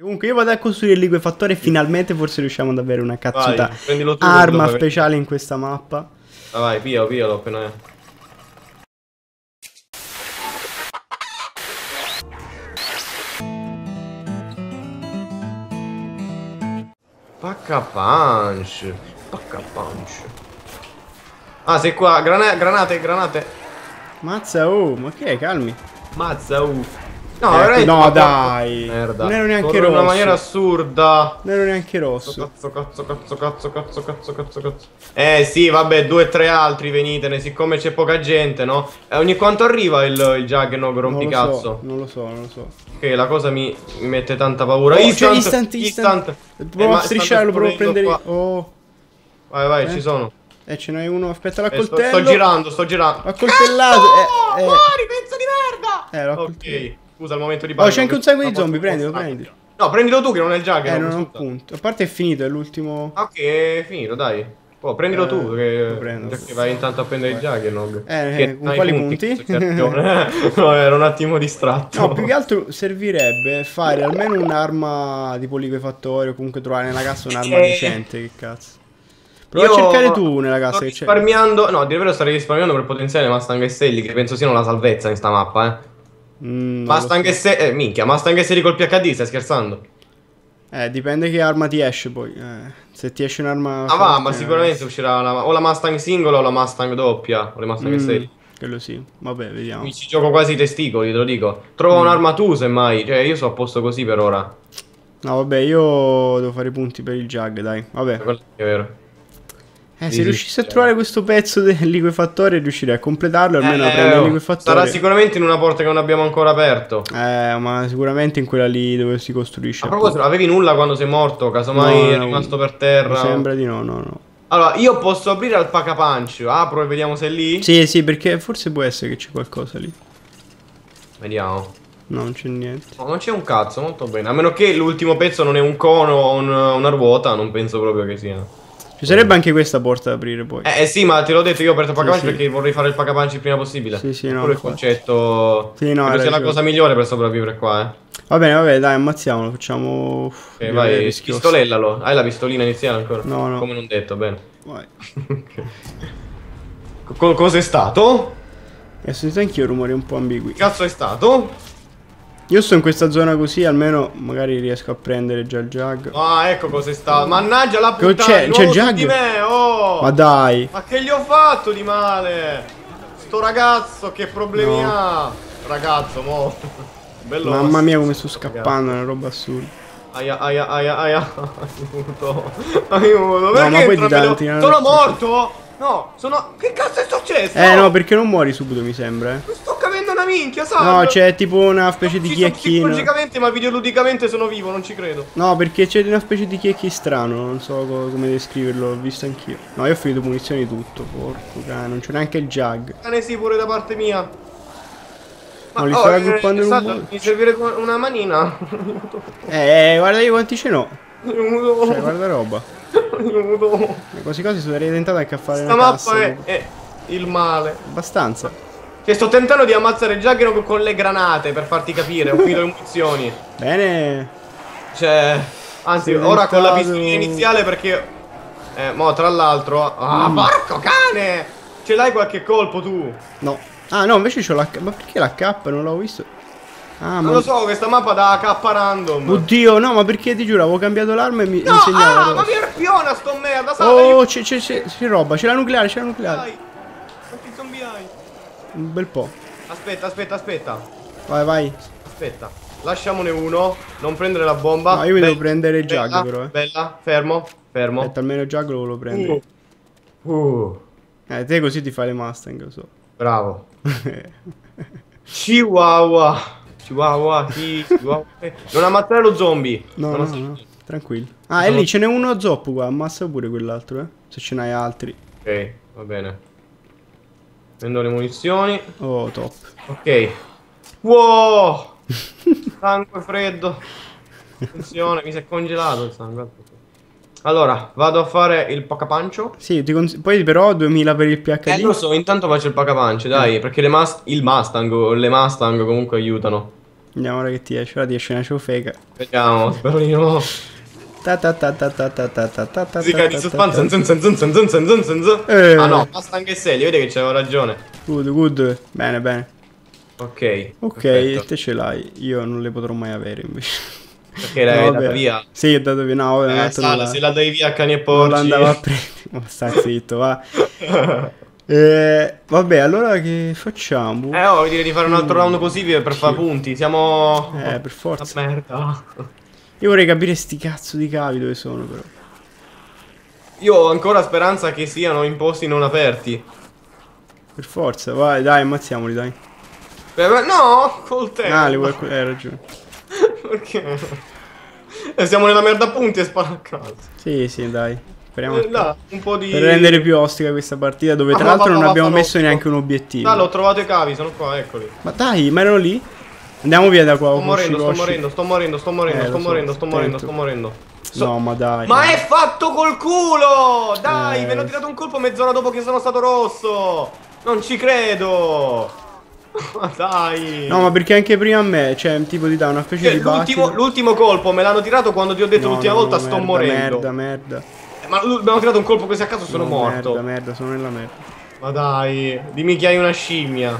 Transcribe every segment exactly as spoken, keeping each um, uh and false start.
Comunque io vado a costruire il liquefattore e finalmente forse riusciamo ad avere una cazzuta Vai, prendilo tu, arma prendilo, speciale in questa mappa. Ah, vai, via, via, l'ho appena è. Pacca punch. Pacca punch. Ah, sei qua. Grana granate, granate. Mazza, oh, ma che è? Calmi. Mazza, uh. No, Eh, veramente. no, ma dai. merda. Non ero neanche Corro in rosso. una maniera assurda. Non ero neanche rosso. Cazzo, cazzo, cazzo, cazzo, cazzo, cazzo, cazzo, cazzo. Eh sì, vabbè, due o tre altri venitene, siccome c'è poca gente, no? E ogni quanto arriva il, il Juggernaut rompicazzo? Non lo so, non lo so. Ok, la cosa mi, mi mette tanta paura. Oh, Instant, c'è instant, instant. Provo Eh, a ma strisciarlo, stanno provo a prendere. qua. Oh. Vai, vai, Eh? ci sono. Eh, ce n'hai uno, aspetta, l'ha Eh, sto, coltello. sto girando, sto girando. L'ha coltellato. Cazzo! Eh, eh. Muori, pezzo di merda! Eh, l'ho coltellato. Ok, scusa, al momento di Oh, panico. c'è anche un sacco di zombie, prendilo, prendilo. No, prendilo tu che non è il Juggernaut. Eh, non ho un scusa. punto. A parte è finito, è l'ultimo. Ok, è finito, dai. Oh, prendilo Eh, tu, che, lo prendo. già che vai intanto a prendere il Juggernaut. Eh, Che con hai quali punti? cazzo, c'è ragione. No, ero un attimo distratto. No, più che altro servirebbe fare almeno un'arma tipo liquefattore o comunque trovare nella cassa un'arma Eh. decente, che cazzo. Prova Io a cercare tu nella cassa sto che c'è. risparmiando. No, di vero starei risparmiando per potenziare Mustang S L, che penso siano la salvezza in sta mappa, eh. Mm, non lo Mustang so. S L, eh, minchia, Mustang S L col P H D, stai scherzando? Eh, dipende che arma ti esce poi. Eh, se ti esce un'arma Ah va, forte, ma eh, sicuramente uscirà la, o la Mustang singola o la Mustang doppia, o le Mustang S L. mm, quello sì. Vabbè, vediamo. Mi ci gioco quasi i testicoli, te lo dico. Trova Mm. un'arma tu, semmai. Cioè, io sono a posto così per ora. No, vabbè, io devo fare i punti per il Jug, dai. Vabbè. Quello è vero. Eh, Sì, se sì, riuscissi a sì. trovare questo pezzo del liquefattore riuscirei a completarlo e almeno a Eh, prendere il oh, liquefattore. sarà sicuramente in una porta che non abbiamo ancora aperto. Eh, ma sicuramente in quella lì dove si costruisce. A proposito, avevi nulla quando sei morto? Casomai No, è no, rimasto per terra? Mi sembra di no, no, no. Allora, io posso aprire al Paca Punch. Apro e vediamo se è lì. Sì, sì, perché forse può essere che c'è qualcosa lì. Vediamo. No, non c'è niente. No, non c'è un cazzo, molto bene. A meno che l'ultimo pezzo non è un cono o un- una ruota, non penso proprio che sia. Ci sarebbe anche questa porta da aprire poi. Eh, eh sì, ma te l'ho detto, io ho aperto il Paca Sì, Punch sì. perché vorrei fare il Paca Punch il prima possibile. Sì, sì, no, Pure il infatti. concetto. Sì, no, credo hai sia la ragione. cosa migliore per sopravvivere qua, eh. Va bene, vabbè, dai, ammazziamolo, facciamo... Ok, direi vai, rischioso. pistolellalo. Hai la pistolina iniziale ancora? No, no. Come non detto, bene. Vai. Co- Cos'è stato? E sento anch'io rumori un po' ambigui. Che cazzo è stato? Io sto in questa zona così, almeno magari riesco a prendere già il Jug. Ah, ecco cos'è stato. Mannaggia la Che puttana, c'è- di c'è il nuovo su Jug? di me, oh! Ma dai. Ma che gli ho fatto di male? Sto ragazzo, che problemi No. ha? Ragazzo, mo. Bello. Mamma mia come sto scappando, è una roba assurda. Aia, aia, aia, aia. Aiuto. Aiuto. Perché ma poi ti entrambe le- tanti, no? Sono morto? No, sono... Che cazzo è successo? Eh no, perché non muori subito mi sembra, eh. Non sto capendo una minchia, sai? No, c'è tipo una specie di Ucciso chiecchino. psicologicamente, ma videoludicamente sono vivo, non ci credo. No, perché c'è una specie di chiecchi strano, non so co- come descriverlo, l'ho visto anch'io. No, io ho finito munizioni tutto, porco cane, non c'è neanche il Jug. Cane sì, pure da parte mia. No, li oh, sto eh, raggruppando in un esatto, modo. mi servirebbe una manina. Eh, guarda io quanti ce n'ho. Aiuto. Cioè, guarda roba. Aiuto. E quasi quasi sarei tentato anche a fare Questa una mappa cassa. è, è il male. Abbastanza. Cioè, sto tentando di ammazzare il Juggernaut con le granate, per farti capire, ho finito le munizioni. Bene. Cioè, anzi, Sei ora con la tentato. pistolina iniziale perché... Eh, mo, tra l'altro... Ah, Mm. porco cane! Ce l'hai qualche colpo tu? No. Ah no, invece c'ho la K. Ma perché la K? Non l'avevo visto. Ah, Non ma... lo so, questa mappa da K random. Oddio, no, ma perché ti giuro, avevo cambiato l'arma e mi No, insegnava. ah, ma mi arpiona sto merda, sai? Oh, c'è, c'è, c'è, c'è roba, c'è la nucleare, c'è la nucleare. Dai. Quanti zombie hai? Un bel po'. Aspetta, aspetta, aspetta. Vai, vai. Aspetta. Lasciamone uno. Non prendere la bomba. No, io mi Bella, devo prendere il Jug bella, però, eh. Bella, fermo, fermo. Aspetta, almeno il Jug lo volevo prendere. Uh. Uh. Eh, te così ti fai le Mustang, lo so. Bravo. Chihuahua. Chihuahua. chi- Chihuahua. Eh, Non ammazzare lo zombie. No, Non no, lo so. no, tranquillo. Ah, e lì ce n'è uno zoppo qua, ammazza pure quell'altro, eh. Se ce n'hai altri. Ok, va bene. Prendo le munizioni. Oh, top. Ok. Wow. Sangue freddo. Attenzione, mi si è congelato il sangue. Allora, vado a fare il pacapancio. Sì, ti cons- poi però duemila per il P H D. Eh, lo so, intanto faccio il pacapancio, dai, perché le must il Mustang o le Mustang comunque aiutano. Andiamo ora che ti esce. Ora ti esce una ciofeca. Vediamo, spero di no. Ta ta ta ta ta ta ta ta ta ta. Musica di suspense. zun zun zun zun zun zun zun zun zun. Eh. Ah no, basta anche se, vedi che c'avevo ragione. Good, good. Bene, bene. Ok. Ok, perfetto. te ce l'hai. Io non le potrò mai avere invece. Perché l'hai No, data vabbè. via? Sì, ho dato via. No, vabbè, Eh, non Sala, la... se la dai via a cani e non porci. l'andavo a prendere. Ma sta zitto, va. Eh, vabbè, allora che facciamo? Eh, oh, direi di fare un altro round così per Sì. fare punti. Siamo... Eh, per forza. Ah, merda. Io vorrei capire sti cazzo di cavi dove sono, però. Io ho ancora speranza che siano in posti non aperti. Per forza, vai, dai, ammazziamoli, dai. Eh, beh, no, col tempo. Ah, li vuoi... Hai ragione. Perché? Eh, siamo nella merda a punti e spara a caso. Sì, sì, dai. Speriamo. Eh, là, un po' di... Per rendere più ostica questa partita, dove tra Ah, l'altro va, va, non va, abbiamo va, messo va. neanche un obiettivo. Ah, l'ho trovato i cavi, sono qua, eccoli. Ma dai, ma erano lì? Andiamo via da qua. Sto Cosci, morendo, sto cosci. morendo, sto morendo, sto morendo, Eh, sto lo so, morendo, sto morendo, attento. sto morendo. So- No, ma dai. Ma è fatto col culo! Dai, Eh. mi hanno tirato un colpo mezz'ora dopo che sono stato rosso! Non ci credo! Ma dai! No, ma perché anche prima a me, cioè, tipo ti dà una specie Cioè, di l'ultimo, battito. l'ultimo colpo me l'hanno tirato quando ti ho detto No, l'ultima no, volta no, sto merda, morendo. Merda, merda. Eh, Ma l- mi hanno tirato un colpo così a caso sono No, morto. Merda, merda, sono nella merda. Ma dai, dimmi che hai una scimmia.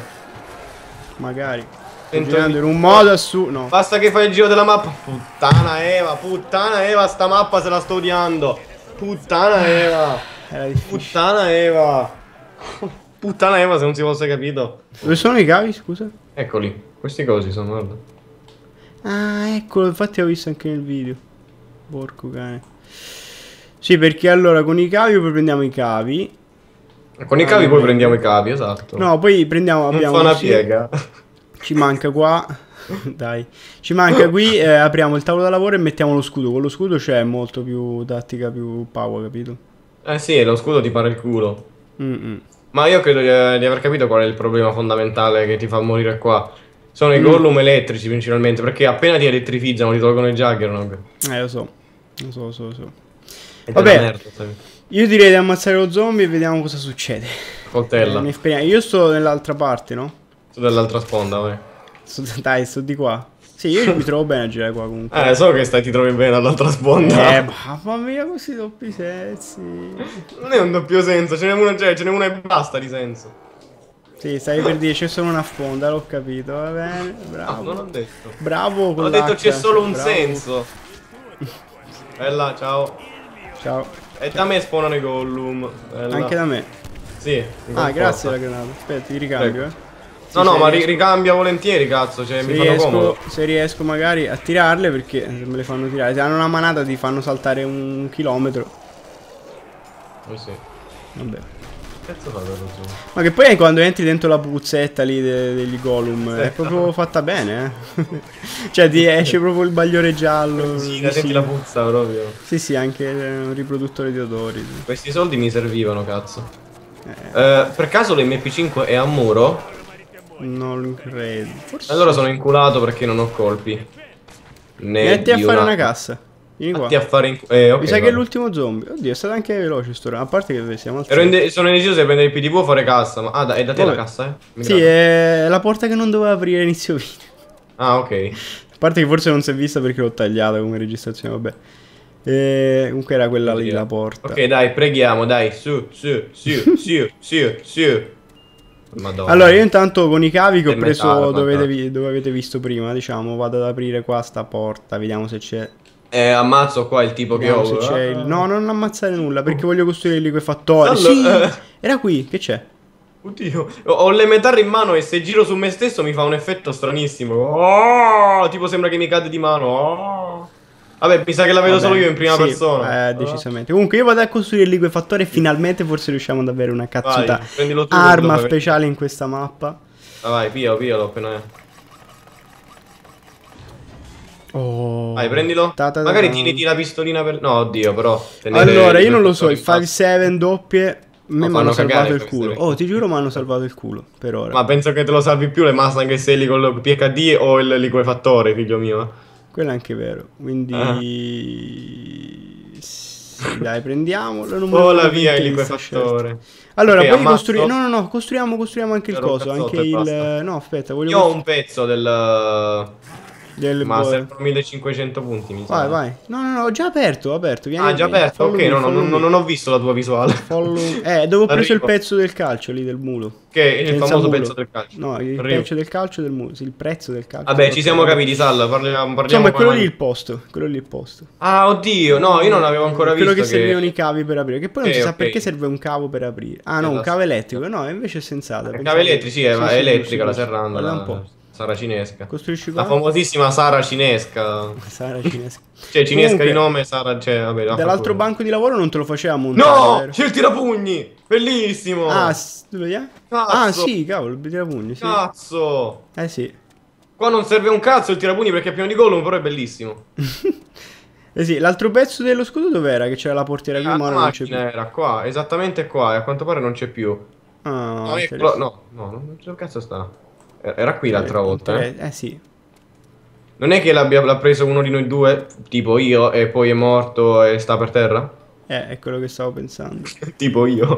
Magari. Sento Sto girando di- in un modo assurdo. No. Basta che fai il giro della mappa. Puttana Eva, puttana Eva, sta mappa se la sto odiando. Puttana Eva. Era difficile. Puttana Eva. Puttana Eva se non si fosse capito. Dove sono i cavi, scusa? Eccoli, questi cosi sono, guarda. Ah, eccolo, infatti ho visto anche nel video. Porco cane. Sì, perché allora con i cavi poi prendiamo i cavi. Con i cavi poi prendiamo i cavi, esatto. No, poi prendiamo, non abbiamo fa una sì, piega. ci manca qua. Dai. Ci manca qui, eh, apriamo il tavolo da lavoro e mettiamo lo scudo. Con lo scudo c'è molto più tattica, più power, capito? Eh sì, lo scudo ti para il culo. Mm-mm. Ma io credo di, di aver capito qual è il problema fondamentale che ti fa morire qua. Sono i Mm. Gollum elettrici principalmente, perché appena ti elettrifizzano ti tolgono i Juggernaut. Eh, lo so. Lo so, lo so, lo so. E Vabbè. te la merda, sai. Io direi di ammazzare lo zombie e vediamo cosa succede. Coltella. Eh, un'esperienza- Io sto nell'altra parte, no? Tu dall'altra sponda, vai. Sto- dai, sto di qua. Sì, io mi trovo bene a girare qua comunque. Eh, so che stai, ti trovi bene dall'altra sponda. Eh, mamma mia, questi doppi sensi. Non è un doppio senso, ce n'è una, cioè, ce n'è una e basta di senso. Sì, stai per dire c'è solo una sponda, l'ho capito, va bene, No, bravo. non ho detto. Bravo con Ho detto l'H, c'è solo un bravo. senso. Bella, ciao. Ciao, E da me spawnano i Gollum. Bella. anche da me. Sì. mi Ah, conforta. grazie la granata. Aspetta, ti ricambio, Prego. eh. No, Sì, no, se ma ri- riesco- ricambia volentieri, cazzo, cioè, Se mi fanno comodo. riesco, se riesco magari a tirarle, perché se me le fanno tirare, se hanno una manata ti fanno saltare un chilometro. Eh sì. Vabbè. Che cazzo fa quello giù? Ma che poi quando entri dentro la puzzetta lì de- degli Gollum è Sì. proprio fatta bene, eh. Cioè ti esce proprio il bagliore giallo. Sì, sì, la senti la puzza proprio. sì, sì, anche un riproduttore di odori. Sì. Questi soldi mi servivano, cazzo. Eh, Eh, per caso l'M P cinque è a muro? non credo. Forse. Allora sono inculato perché non ho colpi. Ne Metti a di fare una cassa. Vieni qua. Metti a fare in... Eh, ok. Mi sa che è vabbè. l'ultimo zombie. Oddio, è stato anche veloce sto round. A parte che siamo al Ero inde- sono indeciso se prendere il P D V o fare cassa. Ma... Ah, da- è da te Vabbè. la cassa, eh? Mi Sì, dà. è la porta che non doveva aprire inizio video. Ah, ok. A parte che forse non si è vista perché l'ho tagliata come registrazione, vabbè. E comunque era quella lì la porta. Ok, dai, preghiamo, dai. Su, su, su, su, su, su. Madonna. Allora, io intanto con i cavi che ho È preso metallo, dove, guarda. avete vi- dove avete visto prima, diciamo, vado ad aprire qua sta porta, vediamo se c'è. Eh, ammazzo qua il tipo Vediamo che se ho. c'è il... No, non ammazzare nulla perché voglio costruire il liquefattore. Allora, Sì, eh. era qui, che c'è? Oddio, ho- ho le metalli in mano e se giro su me stesso mi fa un effetto stranissimo. Oh, tipo sembra che mi cade di mano. Oh. Vabbè, mi sa che la vedo Vabbè, solo io in prima sì, persona. Eh, decisamente. Comunque io vado a costruire il liquefattore e finalmente forse riusciamo ad avere una cazzuta Vai, prendilo tu, arma dove- speciale in questa mappa. Ah, vai, piglialo, piglialo appena è. Oh. Vai, prendilo. Ta ta ta Magari ta. tieniti la pistolina per... No, oddio, però. tenere Allora, il io non lo so, il liquefattore in cinque sette doppie me No, mi hanno fanno salvato cagare il queste culo. vecchie. Oh, ti giuro mi hanno salvato il culo per ora. Ma penso che te lo salvi più le Mustang che sei lì con il P H D o il liquefattore, figlio mio. Quello è anche vero. Quindi Ah. sì, dai, prendiamolo. Non me lo Vola vedo via il in questa liquefattore. scelta. Allora, Ok, poi ammazzo. costruiamo. No, no, no, costruiamo, costruiamo anche il Ero un coso. cazzotto Anche e il. basta. No, aspetta, voglio Io ho costru- un pezzo del... Del Ma boh. servono millecinquecento punti, mi Vai, sa. vai. No, no, no, ho già aperto, ho aperto. Vieni, Ah, già vieni. aperto? Follow Ok, me, no, no, follow no, me. non ho visto la tua visuale. Follow- Eh, dove ho preso il Arrivo. pezzo del calcio lì del mulo. Che è il Senza famoso mulo. pezzo del calcio. No, il Arrivo. pezzo del calcio del mulo. Sì, il prezzo del calcio. Vabbè, ci Ok, siamo vabbè. capiti, Sal, parliamo, parliamo Insomma, è quello con- lì il posto. Quello lì il posto. Ah, oddio, no, io non avevo ancora Quello visto che servivano i cavi per aprire. Che poi non Ok, si sa ok. perché serve un cavo per aprire. Ah, no, un Esatto. cavo elettrico. No, invece è sensata. I pensavo- cavi elettrici, eh, ma è sì, elettrica la giusto, giusto. serranda, Guarda la un po'. Sara cinesca. Costruisci La qua. famosissima Sara cinesca. Sara cinesca. Cioè, cinesca Comunque, di nome, Sara, cioè, vabbè, dall'altro vaffanculo. banco di lavoro non te lo faceva montare, No! vero? C'è il tirapugni! Bellissimo! Ah, s- dove è? Cazzo! Ah, sì, cavolo, il tirapugni, sì. Cazzo! Eh sì. Qua non serve un cazzo il tirapugni perché è pieno di Gollum, però è bellissimo. Eh sì, l'altro pezzo dello scudo dov'era? Che c'era la portiera qui, La ma ora non c'è più. macchina era qua, esattamente qua, e a quanto pare non c'è più. Ah, No, eccolo- interessante. no, no, non dove cazzo sta? Era qui l'altra volta, eh. Eh sì. Non è che l'abbia l'ha preso uno di noi due, tipo io, e poi è morto e sta per terra? Eh, è quello che stavo pensando. Tipo io.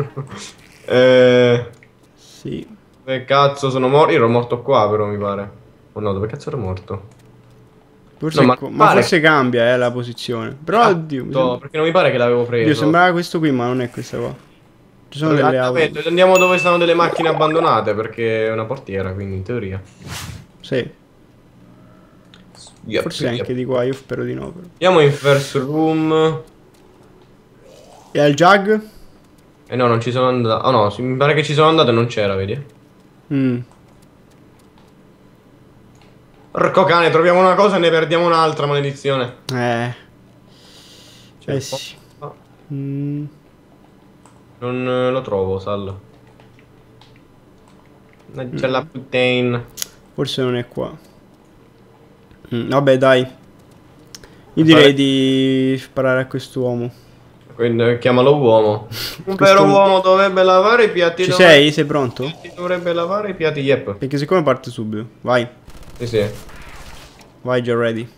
eh, Sì. Dove cazzo sono morto? Io ero morto qua, però mi pare. Oh no, dove cazzo ero morto? Forse, No, ma co- ma pare- forse cambia eh, la posizione. Però, Ah, oddio, mi no, sembra... perché non mi pare che l'avevo preso. oddio, sembrava questo qui, ma non è questa qua. Ci sono delle auto. Esattamente, andiamo dove stanno delle macchine abbandonate, perché è una portiera, quindi in teoria. Sì, Yep, forse yep. anche di qua, io spero di no. Però. Andiamo in first room. E al Jag? Eh no, non ci sono andato. Oh no, sì, mi pare che ci sono andato e non c'era, vedi? Mm. Porco cane, troviamo una cosa e ne perdiamo un'altra, maledizione. Eh. C'è Eh un sì. po'- Mm. Non eh, lo trovo, Sal. C'è la putain. Forse non è qua. Mm, vabbè, dai. Io Fare- direi di sparare a quest'uomo. Quindi eh, chiamalo uomo. Un Questo- vero uomo dovrebbe lavare i piatti. Ci dovrebbe- sei? Sei pronto? Dovrebbe lavare i piatti, yep. Perché siccome parte subito. Vai. Sì, sì. Vai, già ready.